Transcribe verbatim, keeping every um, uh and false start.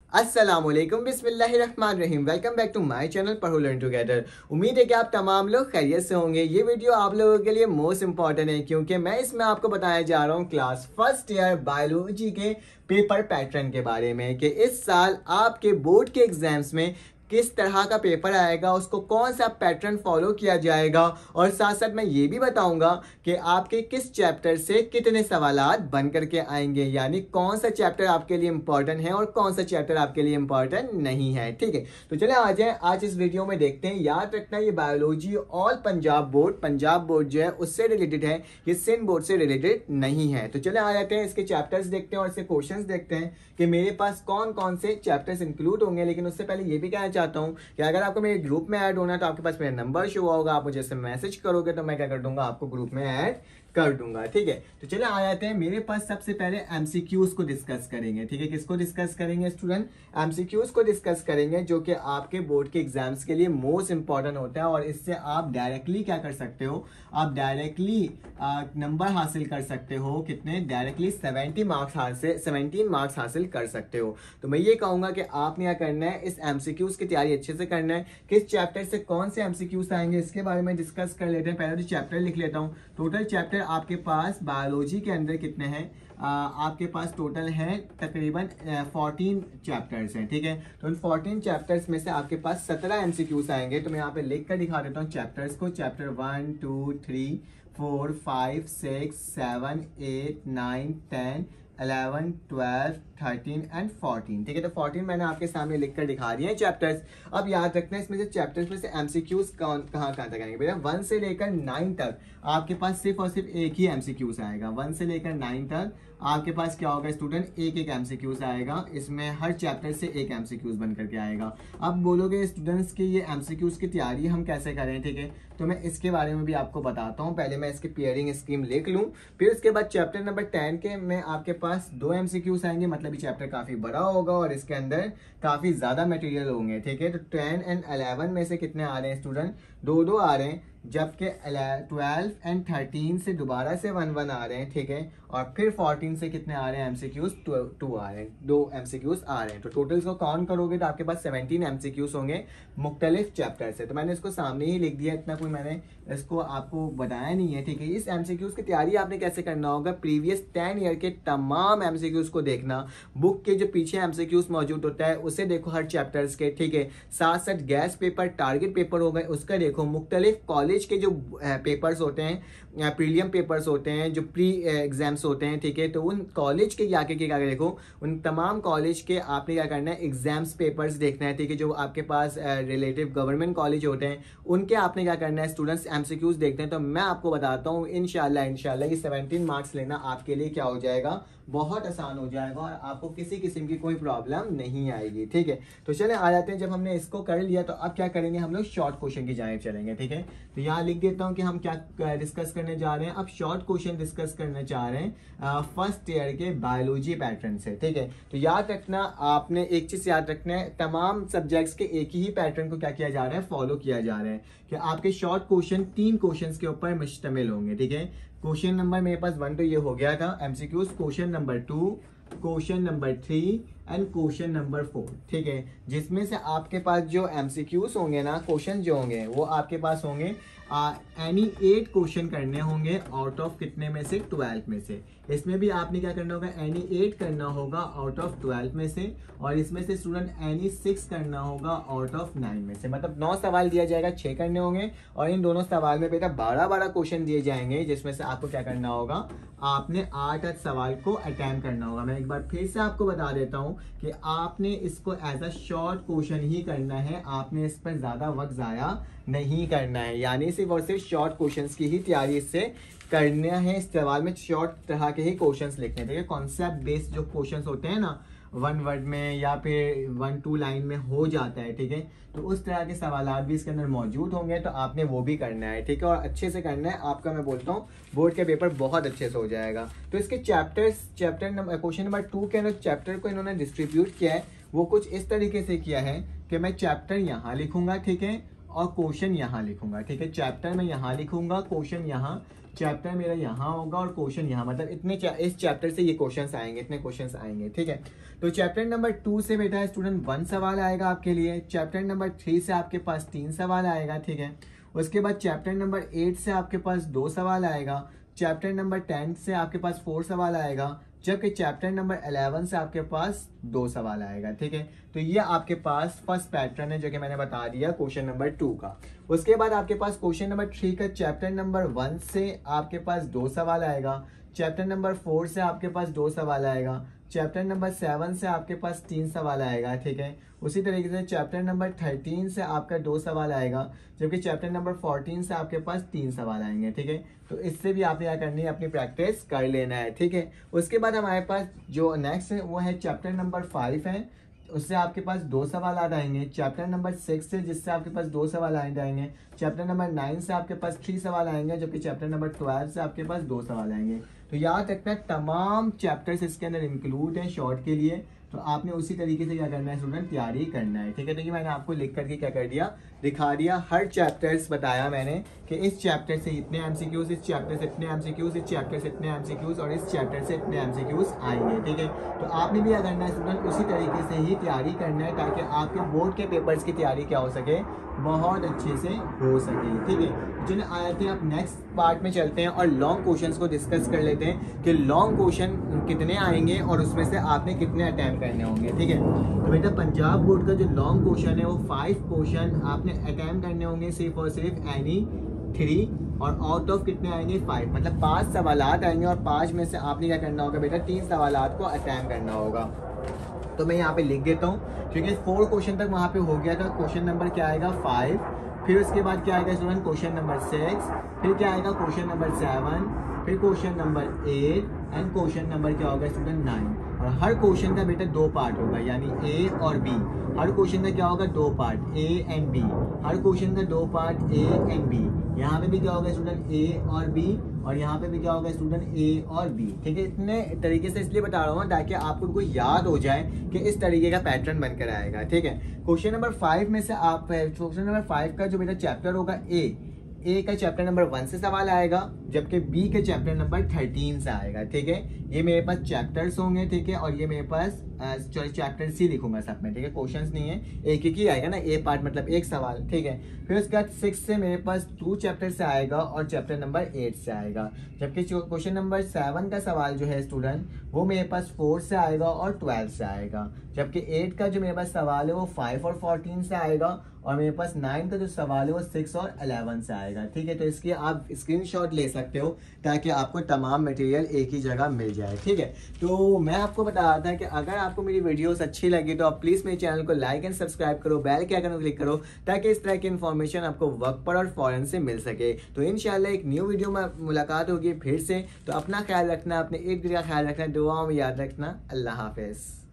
अस्सलामुअलैकुम बिस्मिल्लाहिर्रहमानिर्रहीम। Welcome back to my channel पढ़ो लर्न टुगेदर। उम्मीद है कि आप तमाम लोग खैरियत से होंगे। ये वीडियो आप लोगों के लिए मोस्ट इंपॉर्टेंट है क्योंकि मैं इसमें आपको बताने जा रहा हूँ क्लास फर्स्ट ईयर बायोलॉजी के पेपर पैटर्न के बारे में कि इस साल आपके बोर्ड के एग्जाम्स में किस तरह का पेपर आएगा, उसको कौन सा पैटर्न फॉलो किया जाएगा, और साथ साथ मैं ये भी बताऊंगा कि आपके किस चैप्टर से कितने सवालात बन करके आएंगे, यानी कौन सा चैप्टर आपके लिए इंपॉर्टेंट है और कौन सा चैप्टर आपके लिए इंपॉर्टेंट नहीं है। ठीक है, तो चले आ जाए आज इस वीडियो में देखते हैं। याद रखना ये biology all Punjab board Punjab board जो है उससे रिलेटेड है, ये सिंध बोर्ड से रिलेटेड नहीं है। तो चले आ जाते हैं, इसके चैप्टर्स देखते हैं और इसके क्वेश्चंस देखते हैं कि मेरे पास कौन कौन से चैप्टर्स इंक्लूड होंगे। लेकिन उससे पहले ये भी कहना चाहता हूं कि अगर आपको मेरे ग्रुप में ऐड होना है तो आपके पास मेरा नंबर शो होगा, आप मुझे मैसेज करोगे तो मैं क्या कर दूंगा, आपको ग्रुप में ऐड कर दूंगा। ठीक है, तो चलिए आ जाते हैं। मेरे पास सबसे पहले एमसीक्यूज को डिस्कस करेंगे। ठीक है, किसको डिस्कस करेंगे स्टूडेंट? एमसीक्यूज को डिस्कस करेंगे, जो कि आपके बोर्ड के एग्जाम्स के लिए मोस्ट इंपॉर्टेंट होता है और इससे आप डायरेक्टली क्या कर सकते हो, आप डायरेक्टली नंबर हासिल कर सकते हो। कितने? डायरेक्टली सेवेंटी मार्क्स हासिल सेवनटीन मार्क्स हासिल कर सकते हो। तो मैं ये कहूंगा कि आपने क्या करना है, इस एमसीक्यूज की तैयारी अच्छे से करना है। किस चैप्टर से कौन से एमसीक्यूज आएंगे इसके बारे में डिस्कस कर लेते हैं। पहले तो चैप्टर लिख लेता हूँ। टोटल चैप्टर आपके पास बायोलॉजी के अंदर कितने हैं? आपके पास टोटल है तकरीबन फोर्टीन चैप्टर्स हैं। ठीक है, तो इन फोर्टीन चैप्टर्स में से आपके पास सत्रह एमसीक्यूज आएंगे। तो मैं यहाँ पे लिख कर दिखा देता हूँ चैप्टर्स को। Chapter one two three four five six seven eight nine ten eleven twelve thirteen and fourteen. ठीक है, तो फोर्टीन मैंने आपके सामने लिखकर दिखा दिए हैं चैप्टर्स। अब याद रखना है इसमें से चैप्टर्स में से एमसीक्यूज कहाँ कहाँ तक आएंगे भैया? वन से लेकर नाइन तक आपके पास सिर्फ और सिर्फ एक ही एमसीक्यूज आएगा। वन से लेकर नाइन तक आपके पास क्या होगा स्टूडेंट, एक एक एमसीक्यूज आएगा। इसमें हर चैप्टर से एक एमसीक्यूज बन करके आएगा। अब बोलोगे स्टूडेंट्स के ये एमसीक्यूज की तैयारी हम कैसे करें? ठीक है, तो मैं इसके बारे में भी आपको बताता हूँ। पहले मैं इसकी पेयरिंग स्कीम लिख लूँ, फिर उसके बाद चैप्टर नंबर टेन के में आपके पास दो एमसीक्यूज आएंगे। मतलब ये चैप्टर काफी बड़ा होगा और इसके अंदर काफी ज्यादा मटेरियल होंगे। ठीक है, तो टेन एंड इलेवन में से कितने आ रहे हैं स्टूडेंट? दो दो आ रहे हैं, जबकि ट्वेल्व एंड थर्टीन से दोबारा से वन वन आ रहे हैं। ठीक है, और फिर फोर्टीन से कितने आ रहे हैं एमसीक्यूज? टू आ रहे हैं, दो एमसीक्यूज आ रहे हैं। तो टोटल को काउंट करोगे तो आपके पास सेवनटीन एमसीक्यूज होंगे मुख्तलिफ चैप्टर से। तो मैंने इसको सामने ही लिख दिया, इतना कोई मैंने इसको आपको बताया नहीं है। ठीक है, इस एमसीक्यूज की तैयारी आपने कैसे करना होगा, प्रीवियस टेन ईयर के तमाम एमसीक्यूज को देखना। बुक के जो पीछे एमसीक्यूज मौजूद होता है उसे देखो हर चैप्टर्स के। ठीक है, साथ साथ गैस पेपर, टारगेट पेपर हो गए उसका देखो। मुख्तलिफ कॉलेज के जो पेपर्स होते हैं, प्रीलियम पेपर्स होते हैं, जो प्री एग्जाम्स होते हैं। ठीक है, तो उन कॉलेज के जाके के क्या देखो, उन तमाम कॉलेज के आपने क्या करना है, एग्जाम्स पेपर्स देखना है। ठीक है, जो आपके पास रिलेटिव गवर्नमेंट कॉलेज होते हैं उनके आपने क्या करना है स्टूडेंट्स, एमसीक्यूज देखते हैं। तो मैं आपको बताता हूँ इंशाल्लाह इंशाल्लाह ये सेवनटीन मार्क्स लेना आपके लिए क्या हो जाएगा, बहुत आसान हो जाएगा और आपको किसी किस्म की कोई प्रॉब्लम नहीं आएगी। ठीक है, तो चले आ जाते हैं। जब हमने इसको कर लिया तो अब क्या करेंगे, हम लोग शॉर्ट क्वेश्चन की जानिब चलेंगे। ठीक है, तो यहाँ लिख देता हूँ कि हम क्या डिस्कस करने जा रहे हैं। अब शॉर्ट क्वेश्चन डिस्कस करने जा रहे हैं फर्स्ट ईयर के बायोलॉजी पैटर्न से। ठीक है, तो याद रखना, आपने एक चीज याद रखना है, तमाम सब्जेक्ट्स के एक ही पैटर्न को क्या किया जा रहा है, फॉलो किया जा रहा है कि आपके शॉर्ट क्वेश्चन तीन क्वेश्चन के ऊपर मुश्तमिल होंगे। ठीक है, क्वेश्चन नंबर मेरे पास वन तो ये हो गया था MCQs, question number two, question number three and question number four. ठीक है, जिसमें से आपके पास जो एमसीक्यूज होंगे ना, क्वेश्चन जो होंगे वो आपके पास होंगे एनी एट क्वेश्चन करने होंगे आउट ऑफ कितने में से, ट्वेल्व में से। इसमें भी आपने क्या करना होगा, एनी एट करना होगा आउट ऑफ ट्वेल्व में से, और इसमें से स्टूडेंट एनी सिक्स करना होगा आउट ऑफ नाइन में से। मतलब नौ सवाल दिया जाएगा, छह करने होंगे, और इन दोनों सवाल में बेटा बारह बारह क्वेश्चन दिए जाएंगे, जिसमें से आपको क्या करना होगा, आपने आठ आठ सवाल को अटेम्प्ट करना होगा। मैं एक बार फिर से आपको बता देता हूँ कि आपने इसको एज अ शॉर्ट क्वेश्चन ही करना है, आपने इस पर ज्यादा वक्त जाया नहीं करना है। यानी सिर्फ और सिर्फ शॉर्ट क्वेश्चंस की ही तैयारी इससे करना है। इस सवाल में शॉर्ट तरह के ही क्वेश्चंस लिखने हैं। कॉन्सेप्ट बेस्ड जो क्वेश्चंस होते हैं ना, वन वर्ड में या फिर वन टू लाइन में हो जाता है। ठीक है, तो उस तरह के सवाल भी इसके अंदर मौजूद होंगे, तो आपने वो भी करना है। ठीक है, और अच्छे से करना है आपका, मैं बोलता हूँ बोर्ड के पेपर बहुत अच्छे से हो जाएगा। तो इसके chapters, chapter number question number two के अंदर चैप्टर को इन्होंने डिस्ट्रीब्यूट किया है, वो कुछ इस तरीके से किया है कि मैं चैप्टर यहाँ लिखूंगा। ठीक है, और क्वेश्चन यहाँ लिखूंगा। ठीक है, चैप्टर में यहाँ लिखूंगा, क्वेश्चन यहाँ, चैप्टर मेरा यहाँ होगा और क्वेश्चन यहाँ, मतलब इतने इस चैप्टर से ये क्वेश्चंस आएंगे, इतने क्वेश्चंस आएंगे, ठीक है। तो चैप्टर नंबर टू से बेटा स्टूडेंट वन सवाल आएगा आपके लिए, चैप्टर नंबर थ्री से आपके पास तीन सवाल आएगा, ठीक है। उसके बाद चैप्टर नंबर एट से आपके पास दो सवाल आएगा, चैप्टर नंबर टेन से आपके पास फोर सवाल आएगा, जबकि चैप्टर नंबर इलेवन से आपके पास दो सवाल आएगा, ठीक है। तो ये आपके पास फर्स्ट पैटर्न है जो कि मैंने बता दिया क्वेश्चन नंबर टू का। उसके बाद आपके पास क्वेश्चन नंबर थ्री का चैप्टर नंबर वन से आपके पास दो सवाल आएगा, चैप्टर नंबर फोर से आपके पास दो सवाल आएगा, चैप्टर नंबर सेवन से आपके पास तीन सवाल आएगा, ठीक है। उसी तरीके से चैप्टर नंबर थर्टीन से आपका दो सवाल आएगा, जबकि चैप्टर नंबर फोर्टीन से आपके पास तीन सवाल आएंगे, ठीक है। तो इससे भी आपने क्या करनी है, अपनी प्रैक्टिस कर लेना है, ठीक है। उसके बाद हमारे पास जो नेक्स्ट है वो है चैप्टर नंबर फाइव है, उससे आपके पास दो सवाल आ जाएंगे, चैप्टर नंबर सिक्स से जिससे आपके पास दो सवाल आ जाएंगे, चैप्टर नंबर नाइन से आपके पास थ्री सवाल आएंगे, जबकि चैप्टर नंबर ट्वेल्व से आपके पास दो सवाल आएंगे। तो याद रखना तमाम चैप्टर्स इसके अंदर इंक्लूड हैं शॉर्ट के लिए, तो आपने उसी तरीके से क्या करना है स्टूडेंट, तैयारी करना है, ठीक है। देखिए मैंने आपको लिख करके क्या कर दिया, दिखा दिया, हर चैप्टर्स बताया मैंने कि इस चैप्टर से इतने एमसीक्यूज, इस चैप्टर से इतने एमसीक्यूज, इस चैप्टर से इतने एमसीक्यूज और इस चैप्टर से इतने एमसीक्यूज आएंगे, ठीक है। तो आपने भी क्या करना है स्टूडेंट, उसी तरीके से ही तैयारी करना है ताकि आपके बोर्ड के पेपर्स की तैयारी क्या हो सके, बहुत अच्छे से हो सके, ठीक है। चलिए आते हैं आप नेक्स्ट पार्ट में चलते हैं और लॉन्ग क्वेश्चंस को डिस्कस कर लेते हैं कि लॉन्ग क्वेश्चन कितने आएंगे और उसमें से आपने कितने अटैम्प्ट करने होंगे, ठीक है। तो बेटा पंजाब बोर्ड का जो लॉन्ग क्वेश्चन है वो फाइव क्वेश्चन आपने अटैम्प्ट करने होंगे सिर्फ और सिर्फ एनी थ्री, और आउट ऑफ कितने आएंगे, फाइव, मतलब पांच सवालात आएंगे और पांच में से आपने क्या करना होगा बेटा, तीन सवालात को अटैम्प्ट करना होगा। तो मैं यहाँ पे लिख देता हूँ क्योंकि फोर क्वेश्चन तक वहाँ पे हो गया था। क्वेश्चन नंबर क्या आएगा, फाइव, फिर उसके बाद क्या आएगा स्टूडेंट, क्वेश्चन नंबर सिक्स, फिर क्या आएगा क्वेश्चन नंबर सेवन, फिर question number eight and question number क्या होगा स्टूडेंट, नाइन। और हर क्वेश्चन का बेटा दो पार्ट होगा, यानी ए और बी। हर क्वेश्चन का क्या होगा, दो पार्ट, ए एंड बी। हर क्वेश्चन का दो पार्ट, ए एंड बी। यहाँ पे भी क्या होगा स्टूडेंट, ए और बी, और यहाँ पे भी क्या होगा स्टूडेंट, ए और बी, ठीक है। इतने तरीके से इसलिए बता रहा हूँ ताकि आपको कोई याद हो जाए कि इस तरीके का पैटर्न बनकर आएगा, ठीक है। क्वेश्चन नंबर फाइव में से आप, क्वेश्चन नंबर फाइव का जो मेरा चैप्टर होगा ए ए का चैप्टर नंबर वन से सवाल आएगा, जबकि बी के चैप्टर नंबर थर्टीन से आएगा, ठीक है। ये मेरे पास चैप्टर्स होंगे, ठीक है, और ये मेरे पास चैप्टर सी लिखूंगा सब में, ठीक है। क्वेश्चंस नहीं है, एक एक ही आएगा ना, ए पार्ट मतलब एक सवाल, ठीक है। फिर उसके बाद सिक्स से मेरे पास टू चैप्टर से आएगा और चैप्टर नंबर एट से आएगा, जबकि क्वेश्चन नंबर सेवन का सवाल जो है स्टूडेंट वो मेरे पास फोर से आएगा और ट्वेल्व से आएगा, जबकि एट का जो मेरे पास सवाल है वो फाइव और फोर्टीन से आएगा, और मेरे पास नाइन का जो सवाल है वो सिक्स और इलेवन से आएगा, ठीक है। तो इसकी आप स्क्रीनशॉट ले सकते हो ताकि आपको तमाम मटेरियल एक ही जगह मिल जाए, ठीक है। तो मैं आपको बता रहा था कि अगर आपको मेरी वीडियोस अच्छी लगी तो आप प्लीज़ मेरे चैनल को लाइक एंड सब्सक्राइब करो, बेल के आइकन को क्लिक करो ताकि इस तरह की इन्फॉर्मेशन आपको वक्त पर और फौरन से मिल सके। तो इंशाल्लाह एक न्यू वीडियो में मुलाकात होगी फिर से। तो अपना ख्याल रखना, अपने एक दूसरे का ख्याल रखना, दुआओं में याद रखना। अल्लाह हाफिज़।